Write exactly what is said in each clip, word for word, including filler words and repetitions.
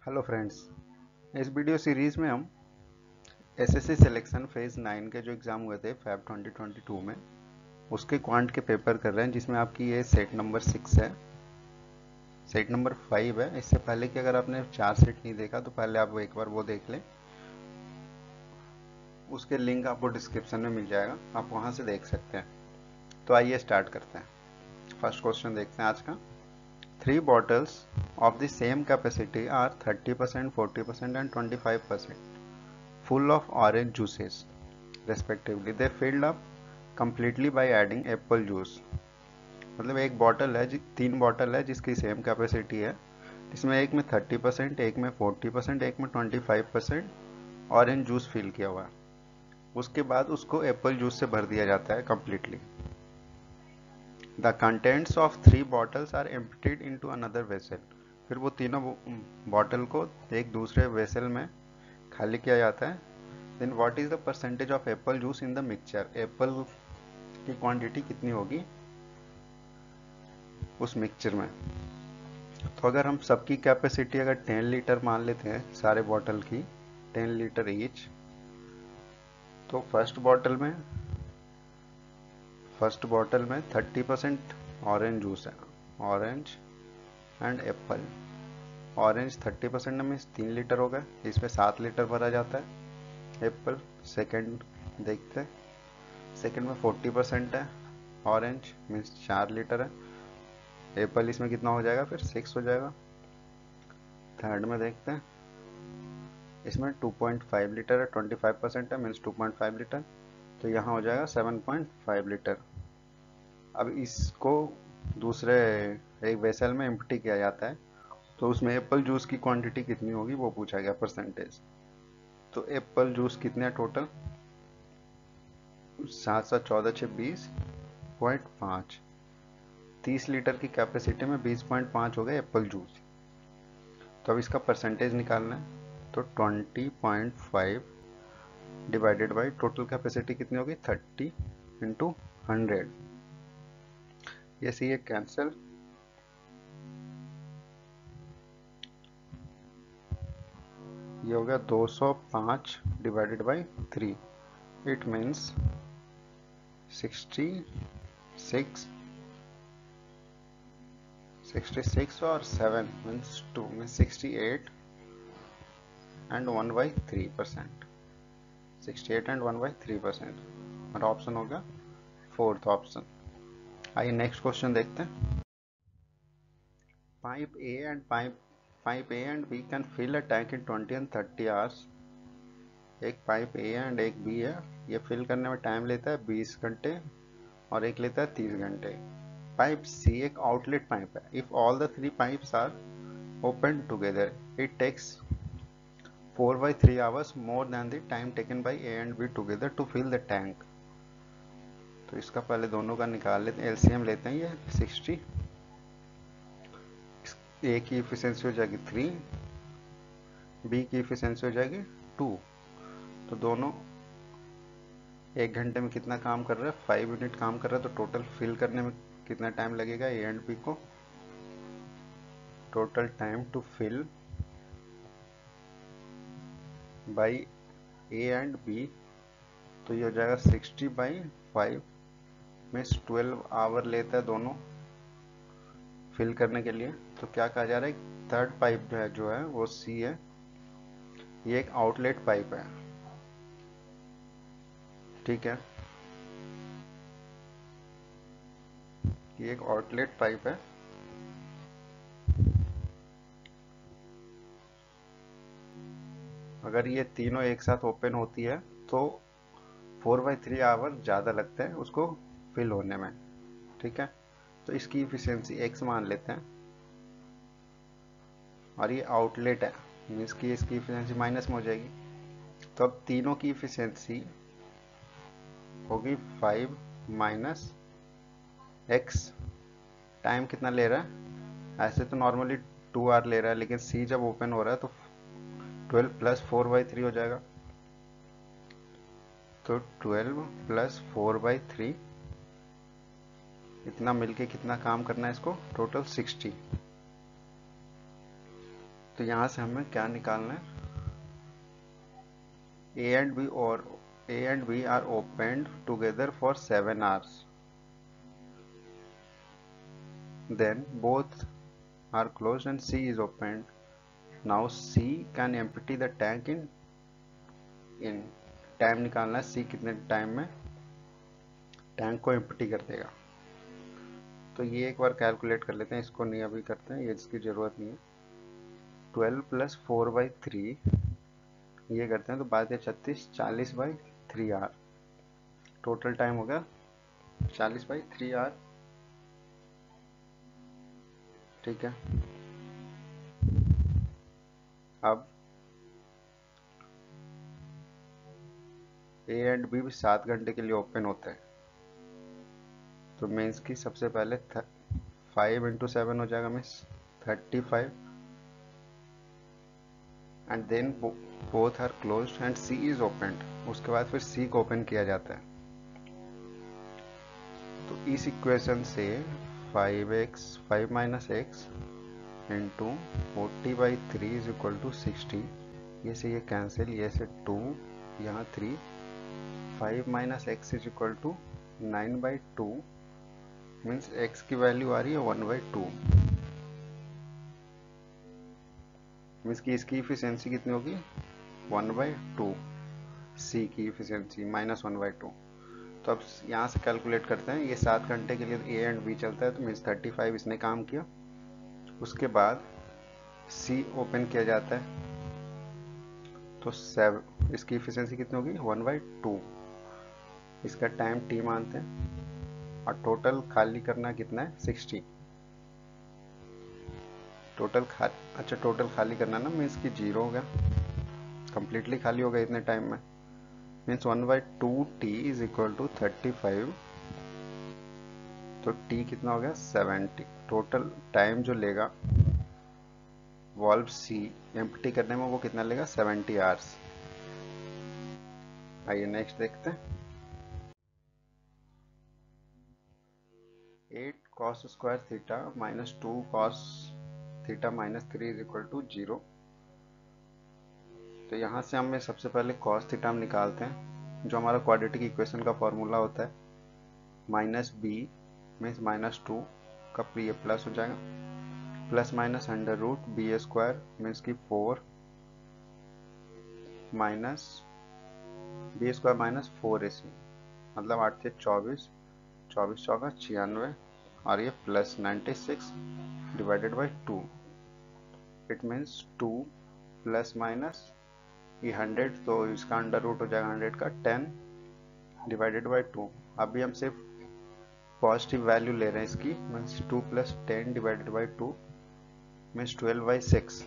Hello friends, इस video series में हम एसएससी सिलेक्शन फेज नाइन के जो एग्ज़ाम हुए थे फेब ट्वेंटी ट्वेंटी टू में उसके क्वांट के पेपर कर रहे हैं, जिसमें आपकी ये सेट नंबर सिक्स है, सेट नंबर फाइव है। इससे पहले कि अगर आपने चार सेट नहीं देखा तो पहले आप एक बार वो देख लें, उसके लिंक आपको डिस्क्रिप्शन में मिल जाएगा, आप वहाँ से देख सकते हैं। तो आइए स्टार्ट करते हैं। फर्स्ट क्वेश्चन देखते हैं आज का। Three bottles of the same capacity are thirty percent, forty percent and twenty-five percent full of orange juices respectively. They filled up completely by adding apple juice. मतलब एक बॉटल है, तीन बॉटल है जिसकी सेम कैपेसिटी है, इसमें एक में थर्टी परसेंट, एक में फोर्टी परसेंट, एक में twenty five percent orange juice fill किया हुआ है। उसके बाद उसको एप्पल जूस से भर दिया जाता है completely. The contents of three bottles are emptied into another vessel. फिर वो तीनों बॉटल को एक दूसरे वेसल में खाली किया जाता है। Then what is the percentage of apple juice in the mixture. Apple की क्वांटिटी कितनी होगी उस मिक्सचर में। तो अगर हम सबकी कैपेसिटी अगर टेन लीटर मान लेते हैं, सारे बॉटल की टेन लीटर ईच, तो फर्स्ट बॉटल में फर्स्ट बॉटल में थर्टी परसेंट ऑरेंज जूस है, orange and apple. Orange thirty percent में तीन लीटर हो गए, इसमें सात लीटर भरा जाता है एप्पल। सेकंड देखते हैं, सेकंड में फोर्टी परसेंट है, ऑरेंज मीन्स चार लीटर है, एप्पल इसमें कितना हो जाएगा, फिर सिक्स हो जाएगा। थर्ड में देखते हैं, इसमें टू पॉइंट फाइव लीटर है, ट्वेंटी फाइव परसेंट है means two point five litre, तो यहाँ हो जाएगा सेवन पॉइंट फाइव लीटर। अब इसको दूसरे एक वेसल में एम्प्टी किया जाता है, तो उसमें एप्पल जूस की क्वांटिटी कितनी होगी वो पूछा गया, परसेंटेज। तो एप्पल जूस कितने हैं टोटल, सात सात चौदह छः बीस पॉइंट पाँच, तीस लीटर की कैपेसिटी में बीस पॉइंट पाँच हो गए एप्पल जूस। तो अब इसका परसेंटेज निकालना है, तो twenty point five divided by total capacity कितनी होगी, थर्टी इंटू हंड्रेड। ये सी ये कैंसिल, ये हो गया दो सौ पाँच divided by three, it means sixty six sixty six और seven means two means sixty eight and one by three percent, sixty eight and one by three percent. और ऑप्शन हो गया फोर्थ ऑप्शन। आइए नेक्स्ट क्वेश्चन देखते हैं। Pipe A and pipe pipe A and B can fill a tank in twenty and thirty hours. एक pipe A and एक B है, ये फिल करने में टाइम लेता है बीस घंटे और एक लेता है तीस घंटे। पाइप सी एक आउटलेट पाइप है, if all the three pipes are open together it takes four by three hours more than the time taken by A and B together to fill the tank. तो इसका पहले दोनों का निकाल लेते हैं, एलसीएम लेते हैं। ये सिक्सटी, ए की इफिशियंसी हो जाएगी थ्री, बी की इफिशियंसी हो जाएगी टू, तो दोनों एक घंटे में कितना काम कर रहा है, फाइव यूनिट काम कर रहा है। तो टोटल फिल करने में कितना टाइम लगेगा ए एंड बी को, total time to fill by A and B, तो ये हो जाएगा sixty by five means twelve hour लेता है दोनों फिल करने के लिए। तो क्या कहा जा रहा है, थर्ड पाइप जो है जो है वो सी है, ये एक आउटलेट पाइप है, ठीक है, ये एक आउटलेट पाइप है। अगर ये तीनों एक साथ ओपन होती है तो फोर बाई थ्री आवर ज़्यादा लगते हैं उसको फिल होने में, ठीक है। तो इसकी इफिशियंसी एक्स मान लेते हैं, और ये आउटलेट है मीन्स की इसकी इफिशियंसी माइनस में हो जाएगी। तो अब तीनों की इफिशियंसी होगी फाइव माइनस एक्स। टाइम कितना ले रहा है, ऐसे तो नॉर्मली टू आवर ले रहा है, लेकिन सी जब ओपन हो रहा है तो twelve plus four by three हो जाएगा। तो twelve plus four by three, इतना मिलके कितना काम करना है इसको, टोटल सिक्सटी। तो तो यहाँ से हमें क्या निकालना है, A and B or A and B are opened together for seven hours. Then both are closed and C is opened. Now C can empty the tank in in time निकालना है, C कितने time में tank को empty कर देगा। तो ये एक बार कैलकुलेट कर लेते हैं, इसको नहीं अभी करते हैं, ये इसकी ज़रूरत नहीं है। Twelve plus four by three ये करते हैं तो बात है छत्तीस, चालीस बाई थ्री आर, टोटल टाइम हो गया चालीस बाई थ्री आर। ठीक है, अब ए एंड बी भी सात घंटे के लिए ओपन होते हैं, तो मीन्स की सबसे पहले फाइव इंटू सेवन हो जाएगा, means thirty five, and then both are closed and C is opened. उसके बाद फिर सी को ओपन किया जाता है। तो इस इक्वेशन से five x five minus x into forty by three is equal to sixty, ये से ये कैंसिल, ये से टू, यहाँ three, five minus x is equal to nine by two, means x की वैल्यू आ रही है वन बाई टू, मीन्स की इसकी इफिशियंसी कितनी होगी वन बाई टू, सी की efficiency minus one by two. तो अब यहाँ से कैलकुलेट करते हैं, ये सात घंटे के लिए ए एंड बी चलता है, तो मीन्स थर्टी फाइव इसने काम किया। उसके बाद सी ओपन किया जाता है, तो सेवन, इसकी इफिशियंसी कितनी होगी वन बाई टू, इसका टाइम टी मानते हैं, और टोटल खाली करना कितना है सिक्सटी, टोटल खा अच्छा टोटल खाली करना ना, मीन्स की जीरो हो गया, कंप्लीटली खाली हो गया इतने टाइम में, means one by two T is equal to thirty five, तो टी कितना हो गया सेवेंटी। टोटल टाइम जो लेगा वॉल्व सी एम्प्टी करने में वो कितना लेगा सेवेंटी आवर्स। आइए नेक्स्ट देखते हैं। Eight cos square theta minus two cos theta minus three is equal to zero. तो यहाँ से हमें सबसे पहले कॉस थीटा हम निकालते हैं, जो हमारा क्वाड्रेटिक इक्वेशन का फॉर्मूला होता है, minus B means minus two का ये प्लस हो जाएगा, plus minus under root B square means की four, minus B square minus four A C, मतलब आठ से चौबीस, चौबीस चौका छियानवे, और ये plus ninety six divided by two, it means two plus minus ये हंड्रेड, तो इसका अंडर रूट हो जाएगा हंड्रेड का टेन डिवाइडेड बाई टू। अभी हम सिर्फ पॉजिटिव वैल्यू ले रहे हैं इसकी, means two plus ten divided by two means twelve by six.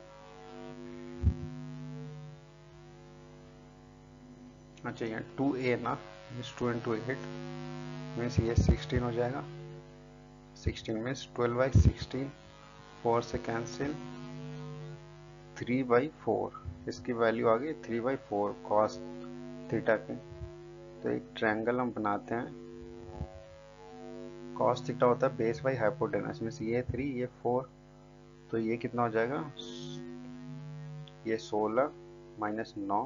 अच्छा यहाँ टू ए ना, means two into eight means ये सिक्सटीन हो जाएगा, sixteen means twelve by sixteen, four से कैंसिल, थ्री बाई फोर, इसकी वैल्यू आ गई three by four cos theta की। तो एक ट्रायंगल हम बनाते हैं, कॉस थीटा होता है बेस बाई हाइपोटेनस, मीन्स ये थ्री ये फोर, तो ये कितना हो जाएगा, ये सोलह माइनस नौ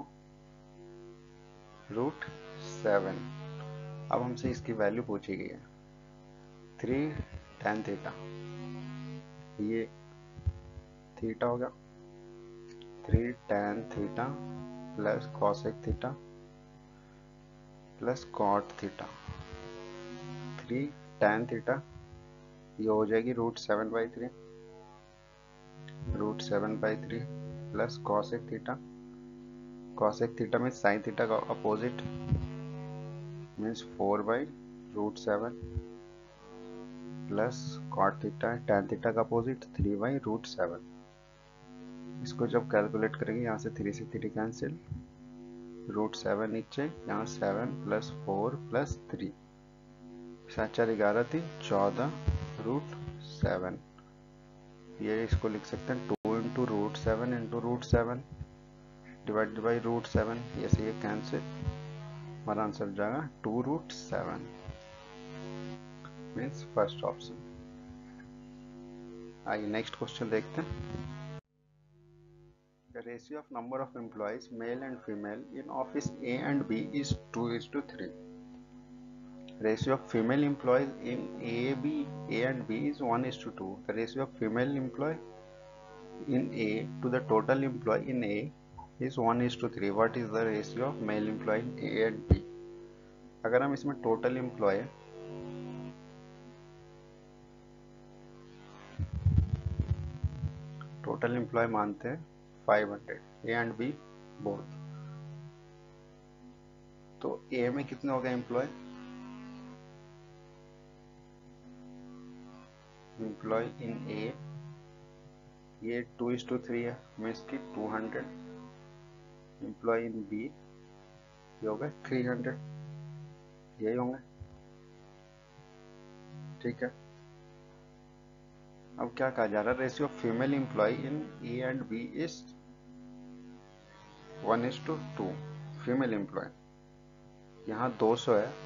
रूट सेवन। अब हमसे इसकी वैल्यू पूछी गई है, थ्री टेन थीटा, ये थीटा होगा three tan theta plus cosec theta plus cot theta, three tan theta ये हो जाएगी root seven by three, root seven by three plus cosec theta, cosec theta में साइन थीटा का opposite means four by root seven plus cot theta, tan theta का opposite three by root seven. इसको जब calculate करेंगे यहाँ से three से three cancel, root seven नीचे, यहाँ seven plus four plus three, सात चार ग्यारह थी चौदह रूट सेवन, ये इसको लिख सकते हैं two into root seven into root seven divided by root seven, ये से ये कैंसिल, हमारा आंसर जाएगा two root seven, means first option. आइए नेक्स्ट क्वेश्चन देखते हैं। The ratio of number of employees, male and female, in office A and B is two is to three. Ratio of female employees in A, B, A and B is one is to two. The ratio of female employee in A to the total employee in A is one is to three. What is the ratio of male employee in A and B? अगर हम इसमें total employee total employee मानते हैं five hundred, A and B both. तो A में कितने हो गए एम्प्लॉय? एम्प्लॉय इन A ये टू इज टू थ्री है, मीन्स की two hundred. Employee in B ये हो गए थ्री हंड्रेड. यही होंगे, ठीक है. अब क्या कहा जा रहा है? Ratio of female employee in A and B is one is two two. Female employee यहाँ दो सौ है,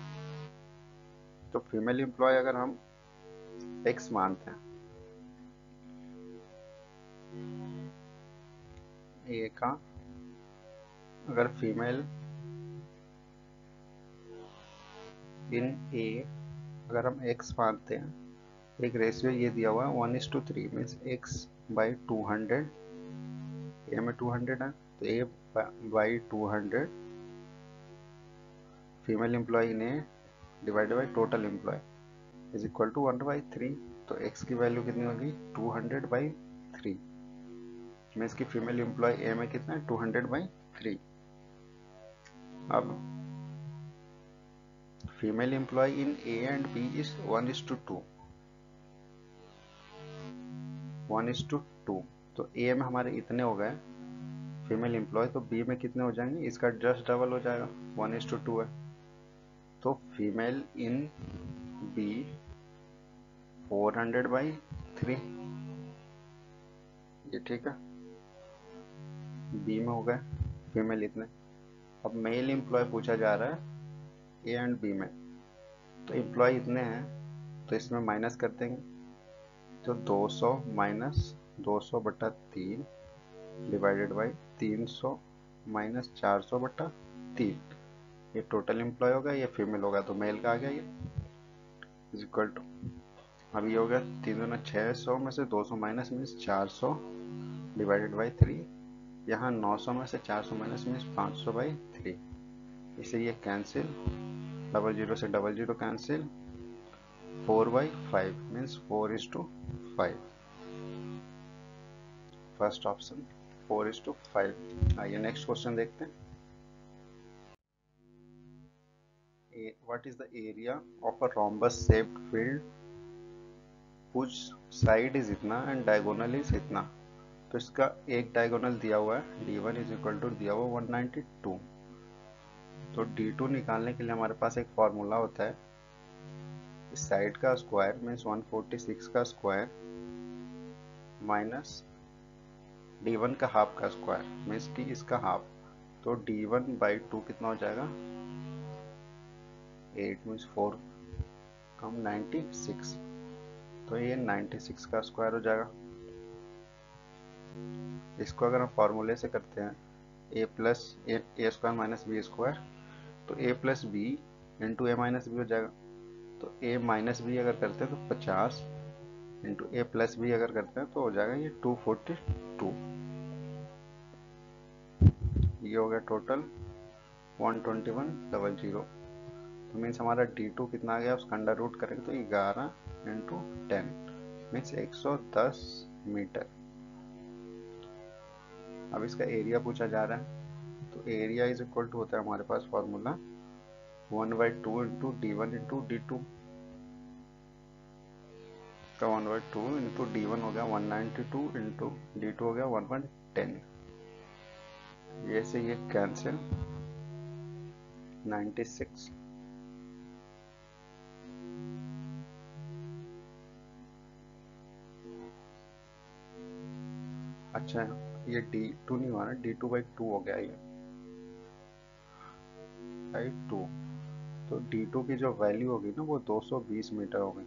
तो फीमेल एम्प्लॉय अगर हम एक्स मानते हैं ए का, अगर फीमेल इन ए अगर हम एक्स मानते हैं, एक रेशियो ये दिया हुआ है one is two three, means x by two hundred. A में टू हंड्रेड है तो A by two hundred female employee in A divided by total employee is equal to one by three. तो x की value कितनी होगी? Two hundred by three. Means की female employee A में कितना है? Two hundred by three. अब female employee in A and B is one is two to. One is two two. तो ए में हमारे इतने हो गए फीमेल एम्प्लॉय, तो बी में कितने हो जाएंगे? इसका जस्ट डबल हो जाएगा, वन इज टू टू है. तो female in B four hundred by three, ये ठीक है. बी में हो गए फीमेल इतने. अब मेल एम्प्लॉय पूछा जा रहा है ए एंड बी में, तो एम्प्लॉय इतने हैं तो इसमें माइनस कर देंगे. तो दो सौ माइनस दो सौ बटा तीन डिवाइडेड बाई तीन सौ माइनस चार सौ बटा तीन. ये टोटल एम्प्लॉय होगा, ये फीमेल होगा, तो मेल का आ गया ये इज इक्वल टू. अब ये हो गया तीन दूना छः सौ में से दो सौ माइनस मीन्स चार सौ डिवाइडेड बाई थ्री. यहाँ नौ सौ में से चार सौ माइनस मीन्स पाँच सौ बाई थ्री. इसे ये कैंसिल, डबल जीरो से double zero cancel, four by five means four is to five. First option four is to five. आइए नेक्स्ट क्वेश्चन देखते हैं. What is the area of a rhombus shaped field whose side is इतना and diagonal is इतना? तो इसका एक diagonal दिया हुआ है D one is equal to दिया हुआ वन नाइन्टी टू. तो डी टू निकालने के लिए हमारे पास एक फॉर्मूला होता है, इस साइड का square means one forty six का स्क्वायर माइनस डी वन का हाफ का स्क्वायर मीन्स कि इसका हाफ. तो डी वन बाई टू कितना हो जाएगा? एट मीन्स फोर कम नाइन्टी सिक्स. तो ये नाइन्टी सिक्स का स्क्वायर हो जाएगा. इसको अगर हम फॉर्मूले से करते हैं a plus A square minus B square, तो a plus B into A minus B हो जाएगा. तो a माइनस बी अगर करते हैं तो पचास इंटू ए प्लस बी अगर करते हैं तो हो जाएगा ये टू फोर्टी टू. ये हो गया total one twenty one double zero. तो मीन्स हमारा डी टू कितना आ गया? उसका अंडर रूट करेंगे तो ग्यारह इंटू टेन मीन्स एक सौ दस मीटर. अब इसका एरिया पूछा जा रहा है, तो एरिया इज इक्वल टू होता है हमारे पास formula one by two into D one into D two का one by two into D one हो गया one ninety two into D two हो गया वन वन टेन. ये से ये कैंसिल, नाइन्टी सिक्स अच्छा ये डी टू नहीं हुआ ना, डी टू बाई टू हो गया ये बाई टू. तो डी टू की जो वैल्यू होगी ना वो दो सौ बीस मीटर होगी.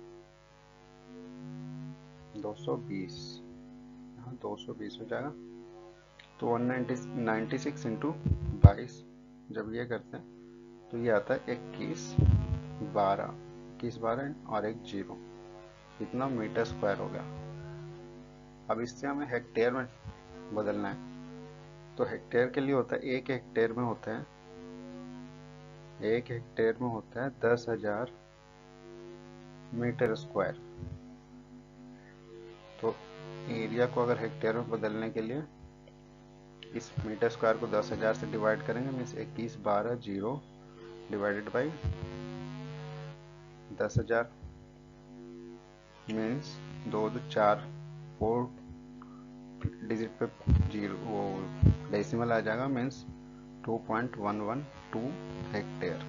दो सौ बीस यहाँ दो सौ बीस हो जाएगा. तो वन नाइन्टी सिक्स इंटू बाईस जब ये करते हैं तो ये आता है इक्कीस बारह इक्कीस बारह और एक जीरो, इतना मीटर स्क्वायर हो गया। अब इससे हमें हेक्टेयर में बदलना है, तो हेक्टेयर के लिए होता है, एक हेक्टेयर में होता है एक हेक्टेयर में होता है दस हजार मीटर स्क्वायर। तो एरिया को अगर हेक्टेयर में बदलने के लिए इस मीटर स्क्वायर को दस हजार से डिवाइड करेंगे, मीन्स इक्कीस बारह जीरो डिवाइडेड बाई दस हजार, मीन्स दो दो चार, फोर डिजिट पे जीरो वो डेसिमल आ जाएगा, means two point one one two hectare.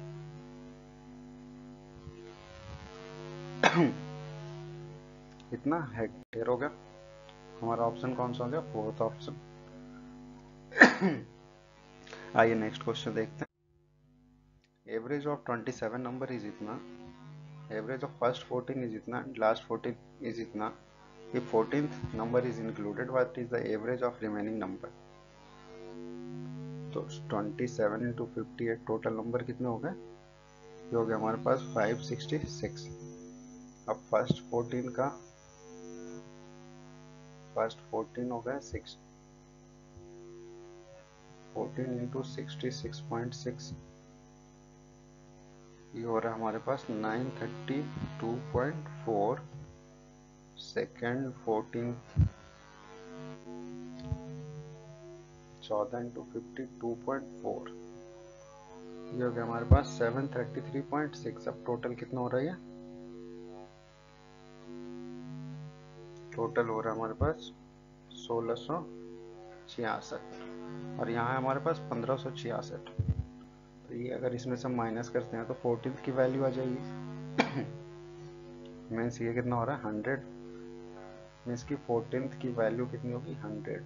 इतना हेक्टेयर हो गया। हमारा ऑप्शन कौन सा हो गया? Fourth option. आइए नेक्स्ट क्वेश्चन देखते हैं। Average of twenty seven number is इतना, average of first fourteen is इतना, लास्ट फोर्टीन इज इतना, if fourteenth number is included, what is the average of remaining number? तो twenty seven into fifty eight total number कितने हो गए? ये हो गया हमारे पास फाइव सिक्सटी सिक्स। अब फर्स्ट फोर्टीन का फर्स्ट फोर्टीन हो गया six, fourteen into sixty six point six, ये हो रहा है हमारे पास nine thirty two point four. Second fourteen चौदह into fifty two point four, ये हो गया हमारे पास seven thirty three point six. अब टोटल कितना हो रहा है? टोटल हो रहा है हमारे पास सोलह सौ छियासठ और यहाँ है हमारे पास पंद्रह सौ छियासठ। तो ये अगर इसमें से माइनस करते हैं तो फोर्टीन की वैल्यू आ जाएगी। मीन्स ये कितना हो रहा है? हंड्रेड। मीन्स की फोर्टीन की वैल्यू कितनी होगी? हंड्रेड।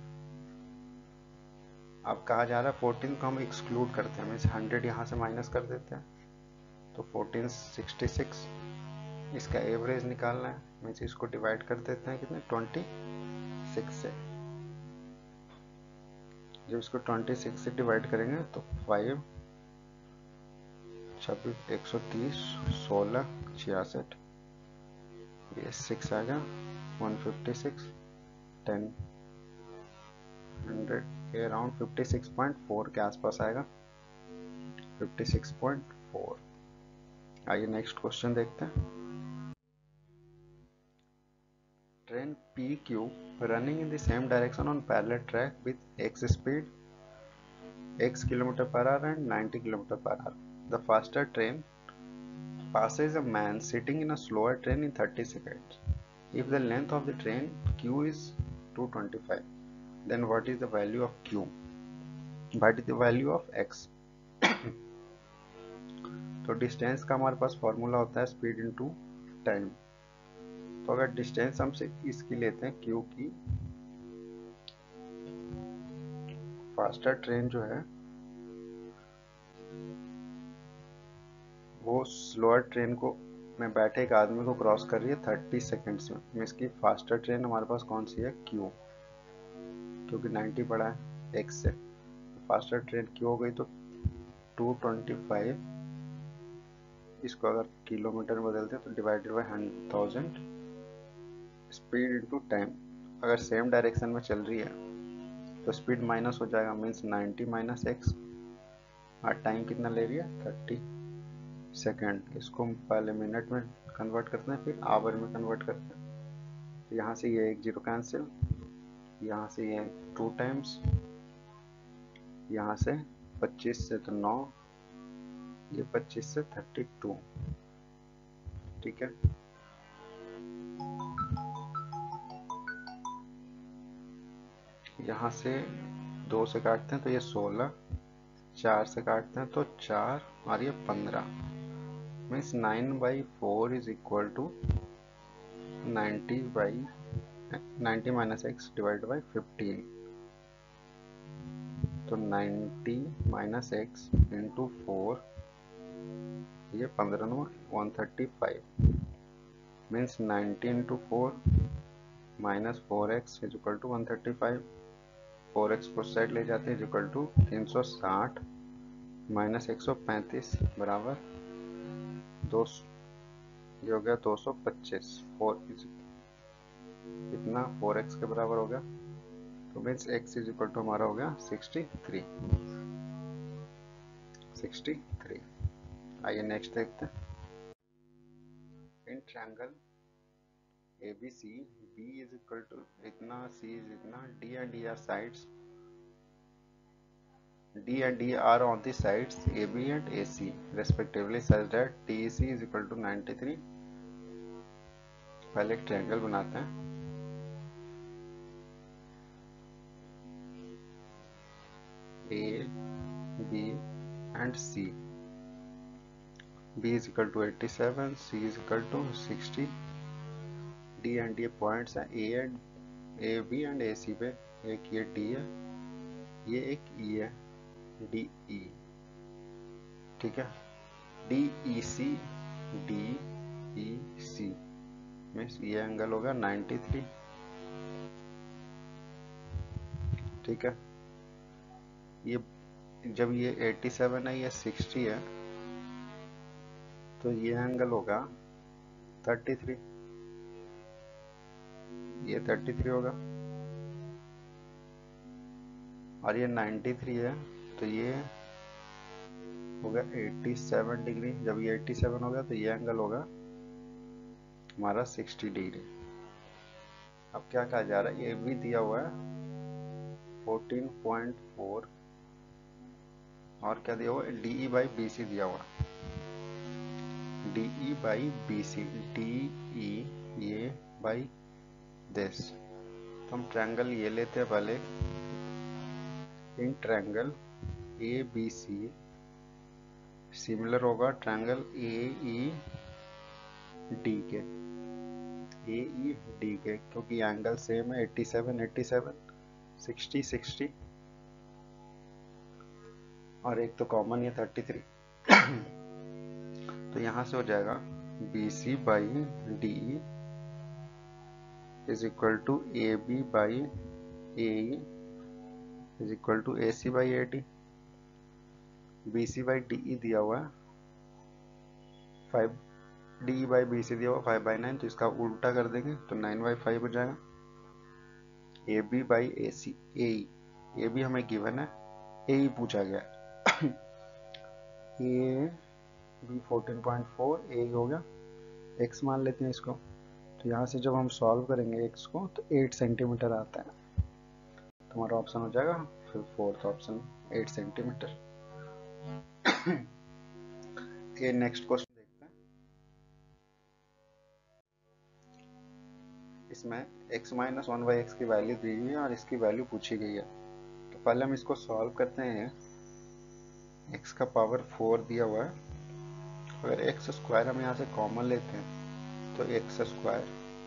अब कहा जा रहा है फोर्टीन को हम एक्सक्लूड करते हैं, मीन्स हंड्रेड यहाँ से माइनस कर देते हैं, तो फोर्टीन सिक्सटी सिक्स। इसका एवरेज निकालना है, मीन्स इसको डिवाइड कर देते हैं कितने? ट्वेंटी सिक्स से। जब इसको ट्वेंटी सिक्स से डिवाइड करेंगे तो फाइव छब्बीस एक सौ तीस सोलह छियासठ, ये सिक्स आ गया one fifty six ten hundred के around fifty six point four के आसपास आएगा, फिफ्टी सिक्स पॉइंट फोर। आइए नेक्स्ट क्वेश्चन देखते हैं। Train P Q running in the same direction on parallel track with x speed, x kilometer per hour and ninety kilometer per hour. The faster train passes a man sitting in a slower train in thirty seconds. If the length of the train Q is two twenty-five, then what is the value of Q? What is the value of x? तो distance का हमारे पास formula होता है speed into time. तो अगर distance हम से इसकी लेते हैं Q की, फास्टर ट्रेन जो है वो स्लोअर ट्रेन को में बैठे एक आदमी को क्रॉस कर रही है थर्टी सेकेंड्स में। मीन्स की फास्टर ट्रेन हमारे पास कौन सी है? Q, क्योंकि नाइन्टी बड़ा है x से, तो फास्टर ट्रेन Q हो गई तो टू ट्वेंटी फाइव, इसको अगर किलोमीटर में बदलते हैं तो divided by thousand, speed into time. अगर सेम डायरेक्शन में चल रही है तो स्पीड माइनस हो जाएगा, मीन्स नाइन्टी माइनस एक्स, और टाइम कितना ले रही है? Thirty second. इसको पहले मिनट में कन्वर्ट करते हैं, फिर आवर में कन्वर्ट करते हैं। तो यहाँ से ये एक जीरो कैंसिल, यहाँ से ये टू टाइम्स, यहाँ से पच्चीस से तो नौ, ये पच्चीस से थर्टी टू। ठीक है, यहाँ से दो से काटते हैं तो ये सोलह, चार से काटते हैं तो चार, और ये पंद्रह। Means nine by four is equal to ninety by ninety minus X divide by fifteen. तो ninety minus x into four, ये पंद्रह नौ one thirty five. Means ninety into four minus four X is equal to one thirty five. Four X को side ले जाते हैं equal to तीन सौ साठ माइनस एक सौ पैंतीस बराबर दो ये हो गया दो सौ पच्चीस। फोर कितना फोर एक्स के बराबर हो गया, तो means X is equal to हमारा हो गया सिक्सटी थ्री। Sixty three. आइए नेक्स्ट देखते हैं। In triangle A B C, B is equal to इतना, C is इतना, D and E are sides, D and D are on the sides A B and A C respectively such that D E C is equal to ninety-three। पहले एक triangle बनाते हैं। A, B and C, B is equal to eighty-seven, C is equal to sixty, D and D points हैं A and A B एंड A C पे, एक ये D है, ये एक E है, D E, ठीक है। D E C, D E C means ये एंगल होगा तिरानवे, ठीक है। ये जब ये सत्तासी है, ये साठ है, तो ये एंगल होगा तैंतीस, ये तैंतीस होगा, और ये तिरानवे है, तो ये होगा सत्तासी डिग्री। जब ये सत्तासी होगा तो ये एंगल होगा हमारा साठ डिग्री। अब क्या कहा जा रहा है, ये भी दिया हुआ है चौदह पॉइंट चार, और क्या दिया हुआ है, D E by B C दिया हुआ, D E by B C, D E ये बाई दिस। तो हम ट्रायंगल ये लेते हैं पहले। In triangle A B C similar होगा ट्रायंगल ए ई डी के, ए ई डी के, क्योंकि एंगल सेम है सत्तासी सत्तासी, साठ साठ, और एक तो कॉमन है तैंतीस। तो यहां से हो जाएगा B C by D is equal to A B by A is equal to A C by A D. B C by D E दिया हुआ है five, D by B C दिया हुआ फाइव बाई नाइन, तो इसका उल्टा कर देंगे तो नाइन बाई फाइव हो जाएगा। A B by A C, A A B हमें गिवन है, ए ई पूछा गया, A B fourteen point four, A हो गया, एक्स मान लेते हैं इसको। तो यहाँ से जब हम सॉल्व करेंगे एक्स को तो एट सेंटीमीटर आता है, तो हमारा ऑप्शन हो जाएगा फिर फोर्थ ऑप्शन एट सेंटीमीटर। ये नेक्स्ट क्वेश्चन देखते हैं। इसमें x minus one by X की वैल्यू दी हुई है और इसकी वैल्यू पूछी गई है। तो पहले हम इसको सॉल्व करते हैं। x का पावर फोर दिया हुआ है, अगर एक्स स्क्वायर हम यहाँ से कॉमन लेते हैं तो एक्स स्क्वायर,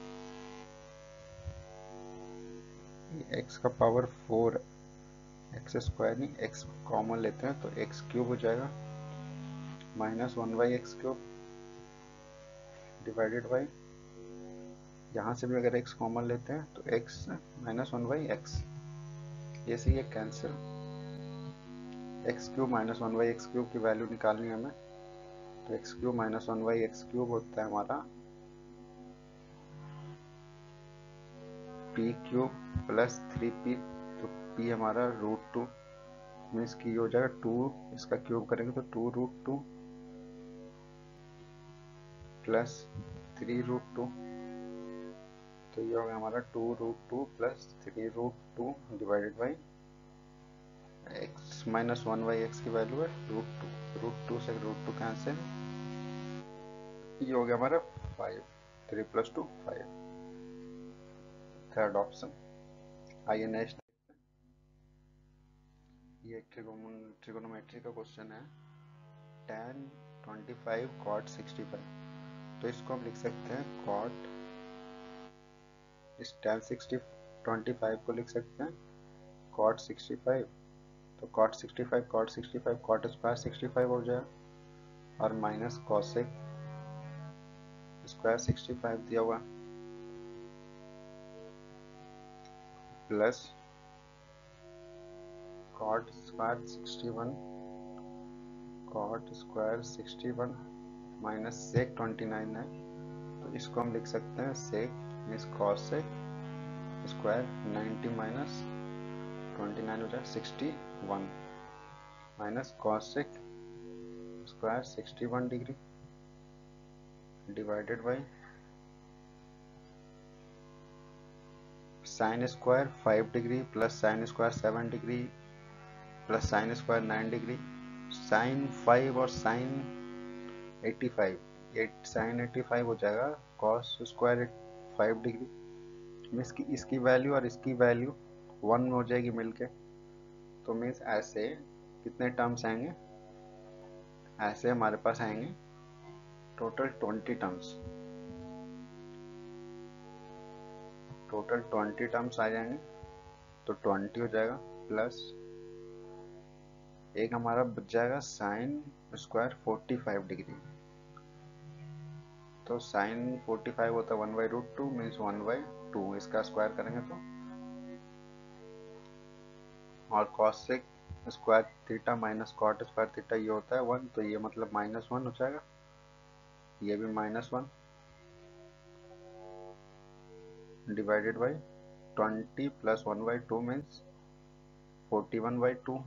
एक्स का पावर फोर, एक्स स्क्वायर नहीं एक्स कॉमन लेते हैं तो एक्स क्यूब हो जाएगा, minus one by X cube divided by, यहाँ से भी अगर एक्स कॉमन लेते हैं तो X minus one by X, ये से ये cancel, X cube minus one by X cube की वैल्यू निकालनी है हमें, तो X cube minus one by X cube होता है हमारा P cube plus three P, तो पी हमारा रूट टू, मीन्स की हो जाएगा टू, इसका क्यूब करेंगे तो two root two plus three root two, तो ये होगा हमारा two root two plus three root two divided by X minus one by X की वैल्यू है रूट टू, रूट टू से रूट टू कैंसिल, ये हो गया हमारा five, three plus two five, third option. आइए नेक्स्ट, ये ट्रिगोनोमेट्री का क्वेश्चन है, tan twenty five cot sixty five, तो इसको हम लिख सकते हैं cot, इस tan सिक्सटी ट्वेंटी फाइव को लिख सकते हैं cot सिक्सटी फाइव, तो cot sixty five cot sixty five cot square sixty five हो जाएगा, और minus cosec square sixty five दिया हुआ plus cot square sixty one, cot square sixty one minus sec twenty nine है, तो इसको हम लिख सकते हैं sec means cosec square ninety minus twenty nine हो जाए sixty one minus cosec square sixty one degree divided by sine square five degree plus sine square seven degree plus sine square nine degree, sine five और sine eighty five, sine eighty five हो जाएगा cos square five degree. इसकी इसकी value और इसकी value one हो जाएगी मिलके, तो मीन्स ऐसे कितने टर्म्स आएंगे, ऐसे हमारे पास आएंगे total twenty terms, total twenty terms आ जाएंगे। तो ट्वेंटी हो जाएगा प्लस एक हमारा बच जाएगा sine square forty five degree, तो साइन फोर्टी फाइव होता है one by root two means one by two, इसका स्क्वायर करेंगे तो, और cosec square theta minus cot square theta ये होता है वन, तो ये मतलब माइनस वन हो जाएगा, ये भी minus one divided by twenty plus one by two means forty one by two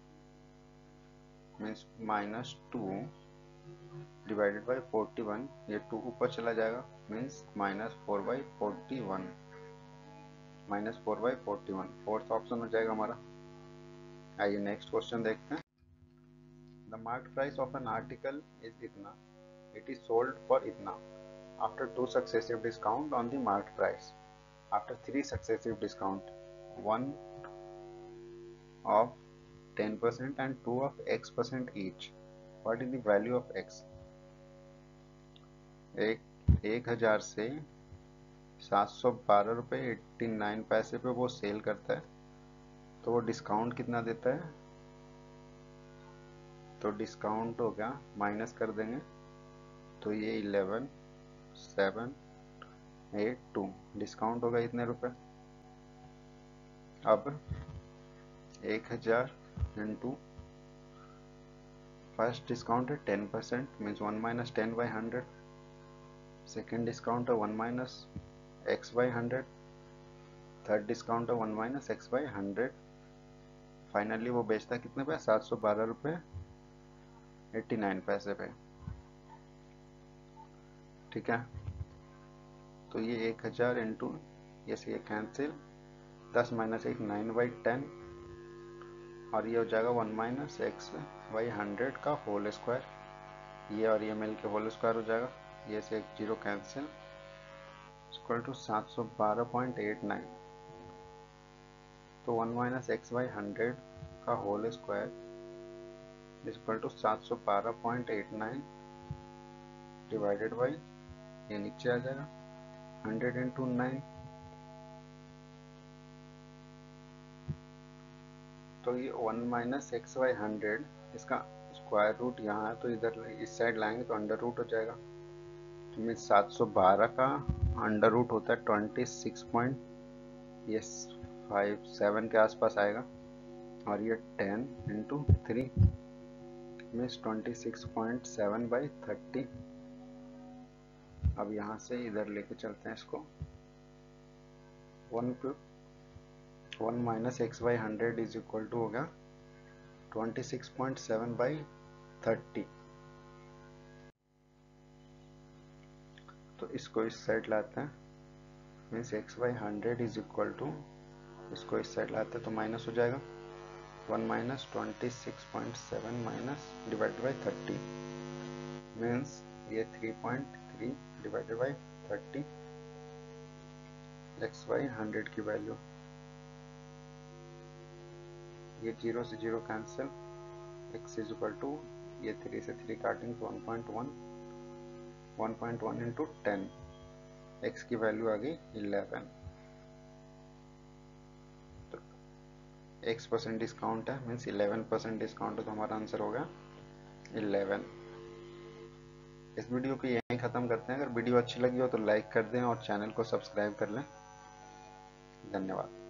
means minus two divided by forty one, ये टू ऊपर चला जाएगा means minus four by forty one, minus four by forty one, fourth option हो जाएगा हमारा। आइए next question देखते हैं। The market price of an article is इतना, इट इज सोल्ड फॉर इतना after two successive discount on the market price, after three successive discount, one of ten percent and two of x percent each, what is the value of x? एक एक हजार से सात सौ बारह रुपये eighty nine पैसे पे वो सेल करता है, तो वो डिस्काउंट कितना देता है, तो डिस्काउंट हो गया माइनस कर देंगे तो ये eleven seven eight two, discount होगा इतने रुपए। अब एक हजार इंटू फर्स्ट डिस्काउंट है ten percent means one minus ten by hundred, second discount है one minus X by hundred, third discount है one minus X by hundred, finally वो बेचता है कितने पे, सात सौ बारह रुपये एट्टी नाइन पैसे पे, ठीक है। तो ये एक हजार इंटू ये से ये कैंसिल, दस माइनस एक नाइन बाई टेन, और ये हो जाएगा one minus X by hundred का होल स्क्वायर, ये और ये मिल के होल स्क्वायर हो जाएगा, ये से एक जीरो कैंसिल, इक्वल टू सात सौ बारह पॉइंट एट नाइन, तो one minus X by hundred का होल स्क्वायर इक्वल टू सात सौ बारह point eight nine divided by ये नीचे आ जाएगा हंड्रेड इंटू नाइन, तो ये one minus X by hundred, इसका स्क्वायर रूट यहाँ है तो इधर इस साइड लाएंगे तो अंडर रूट हो जाएगा, तो मीन सात सौ बारह का अंडर रूट होता है ट्वेंटी सिक्स पॉइंट ये फाइव सेवन के आसपास आएगा, और ये ten into three means twenty six point seven by thirty. अब यहाँ से इधर लेके चलते हैं इसको, one one minus X by hundred is equal to हो गया twenty six point seven by thirty, तो इसको इस साइड लाते हैं means x by hundred is equal to, इसको इस साइड लाते हैं तो माइनस हो जाएगा one minus twenty six point seven minus divided by thirty means ये three point three divided by thirty, x by hundred की वैल्यू, ये जीरो से zero cancel, x is equal to ये थ्री से थ्री काटेंगे तो one point one, one point one into ten, x की value आ गई इलेवन, तो एक्स परसेंट डिस्काउंट है मीन्स इलेवन परसेंट डिस्काउंट है, तो हमारा आंसर हो गया इलेवन। इस वीडियो को यहीं ख़त्म करते हैं। अगर वीडियो अच्छी लगी हो तो लाइक कर दें और चैनल को सब्सक्राइब कर लें। धन्यवाद।